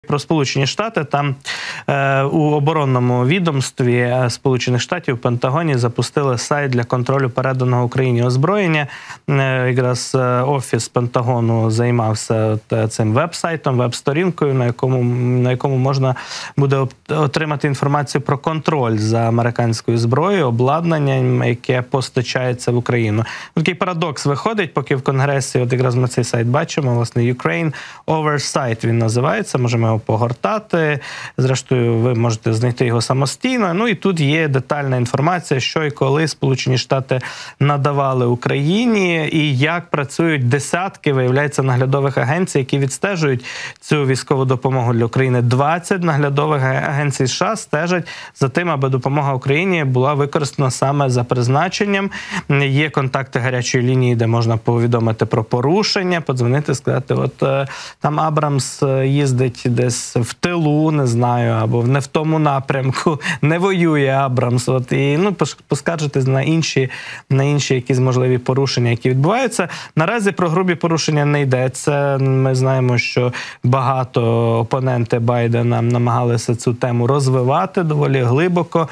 Про Сполучені Штати, там у оборонному відомстві Сполучених Штатів, в Пентагоні, запустили сайт для контролю переданого Україні озброєння. Якраз офіс Пентагону займався цим веб-сайтом, веб-сторінкою, на якому можна буде отримати інформацію про контроль за американською зброєю, обладнанням, яке постачається в Україну. Такий парадокс виходить, поки в Конгресі, от якраз ми цей сайт бачимо, власне, Ukraine Oversight він називається, можемо його погортати. Зрештою, ви можете знайти його самостійно. Ну і тут є детальна інформація, що і коли Сполучені Штати надавали Україні, і як працюють десятки, виявляється, наглядових агенцій, які відстежують цю військову допомогу для України. 20 наглядових агенцій США стежать за тим, аби допомога Україні була використана саме за призначенням. Є контакти гарячої лінії, де можна повідомити про порушення, подзвонити, сказати, от там Абрамс їздить десь в тилу, не знаю, або не в тому напрямку, не воює Абрамс. От, і поскаржитись на інші якісь можливі порушення, які відбуваються. Наразі про грубі порушення не йдеться. Ми знаємо, що багато опоненти Байдена намагалися цю тему розвивати доволі глибоко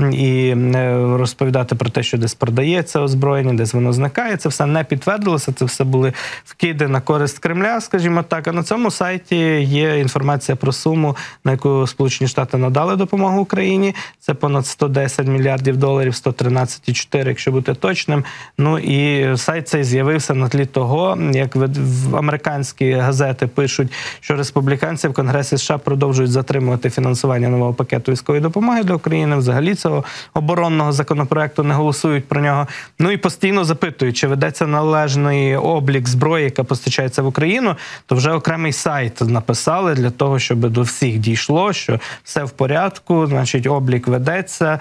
і розповідати про те, що десь продається озброєння, десь воно зникає. Це все не підтвердилося, це все були вкиди на користь Кремля, скажімо так. А на цьому сайті є інформація про суму, на яку Сполучені Штати надали допомогу Україні. Це понад 110 мільярдів доларів, 113,4, якщо бути точним. Ну і сайт цей з'явився на тлі того, як американські газети пишуть, що республіканці в Конгресі США продовжують затримувати фінансування нового пакету військової допомоги для України. Взагалі цього оборонного законопроекту не голосують про нього. Ну і постійно запитують, чи ведеться належний облік зброї, яка постачається в Україну, то вже окремий сайт написали для того, щоб до всіх дійшло, що все в порядку, значить облік ведеться,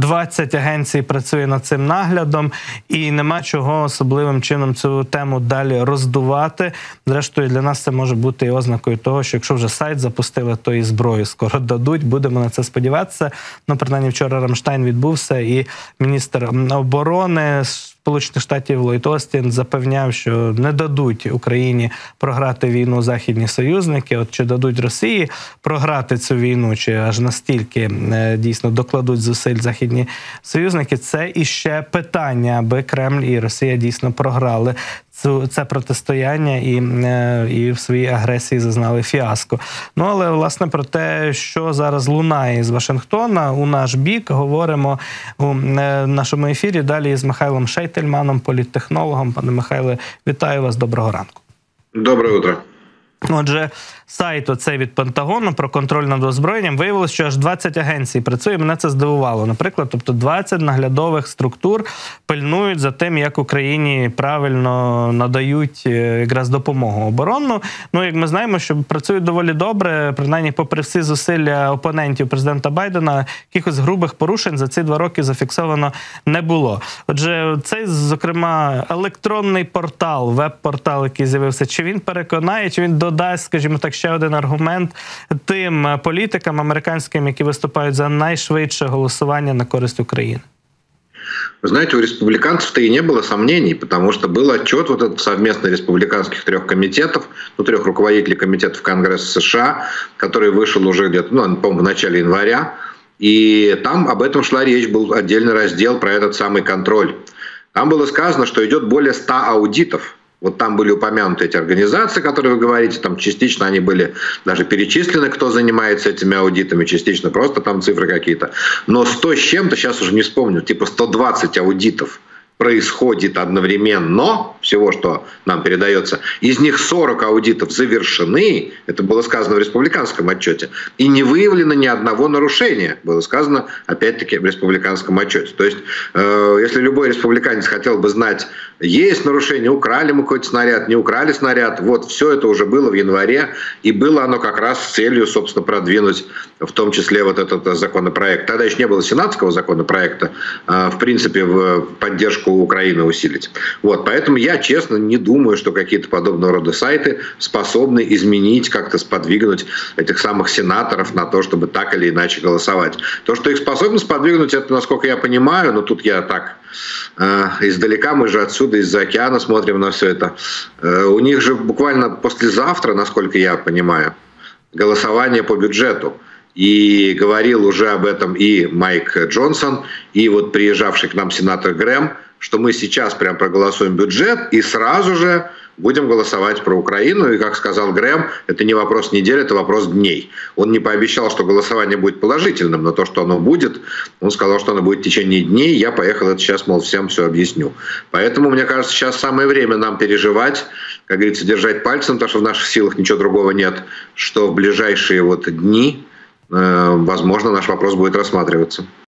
20 агенцій працює над цим наглядом і нема чого особливим чином цю тему далі роздувати. Зрештою, для нас це може бути і ознакою того, що якщо вже сайт запустили, то і зброю скоро дадуть, будемо на це сподіватися. Ну, принаймні, вчора Рамштайн відбувся і міністр оборони Сполучених Штатів Ллойд Остін запевняв, що не дадуть Україні програти війну західні союзники. От чи дадуть Росії програти цю війну, чи аж настільки дійсно докладуть зусиль західні союзники, це іще питання, аби Кремль і Росія дійсно програли це протистояння і в своїй агресії зазнали фіаско. Ну, але, власне, про те, що зараз лунає з Вашингтона, у наш бік, говоримо у нашому ефірі далі з Михайлом Шейтельманом, політтехнологом. Пане Михайле, вітаю вас, доброго ранку. Доброе утро. Отже, сайт оцей від Пентагону про контроль над озброєнням, виявилось, що аж 20 агенцій працює, мене це здивувало. Наприклад, тобто 20 наглядових структур пильнують за тим, як Україні правильно надають якраз допомогу оборонну. Ну, як ми знаємо, що працюють доволі добре, принаймні попри всі зусилля опонентів президента Байдена, якихось грубих порушень за ці 2 роки зафіксовано не було. Отже, цей, зокрема, електронний портал, веб-портал, який з'явився, чи він переконає, чи він додасть, скажімо так, ще один аргумент тим політикам американським, які виступають за найшвидше голосування на користь України? Вы знаете, у республиканцев-то и не было сомнений, потому что был отчет вот этот совместный республиканских 3 комитетов, 3 руководителей комитетов Конгресса США, который вышел уже где-то, по-моему, в начале января, и там об этом шла речь, был отдельный раздел про этот самый контроль. Там было сказано, что идет более 100 аудитов. Вот там были упомянуты эти организации, которые вы говорите, там частично они были даже перечислены, кто занимается этими аудитами, частично просто там цифры какие-то. Но 100 с чем-то, сейчас уже не вспомню, типа 120 аудитов происходит одновременно, всего, что нам передается. Из них 40 аудитов завершены, это было сказано в республиканском отчете, и не выявлено ни одного нарушения, было сказано, опять-таки, в республиканском отчете. То есть, если любой республиканец хотел бы знать, есть нарушение, украли мы какой-то снаряд, не украли снаряд, вот все это уже было в январе, и было оно как раз с целью, собственно, продвинуть в том числе вот этот законопроект. Тогда еще не было сенатского законопроекта, в принципе, в поддержку Украины усилить. Вот, поэтому я, честно, не думаю, что какие-то подобного рода сайты способны изменить, как-то сподвигнуть этих самых сенаторов на то, чтобы так или иначе голосовать. То, что их способно сподвигнуть, это, насколько я понимаю, но тут я так издалека, мы же отсюда, из-за океана смотрим на все это. У них же буквально послезавтра, насколько я понимаю, голосование по бюджету. И говорил уже об этом и Майк Джонсон, и вот приезжавший к нам сенатор Грэм, что мы сейчас прям проголосуем бюджет и сразу же будем голосовать про Украину. И, как сказал Грэм, это не вопрос недели, это вопрос дней. Он не пообещал, что голосование будет положительным, но то, что оно будет, он сказал, что оно будет в течение дней. Я поехал это сейчас, мол, всем все объясню. Поэтому, мне кажется, сейчас самое время нам переживать, как говорится, держать пальцем, потому что в наших силах ничего другого нет, что в ближайшие вот дни, возможно, наш вопрос будет рассматриваться.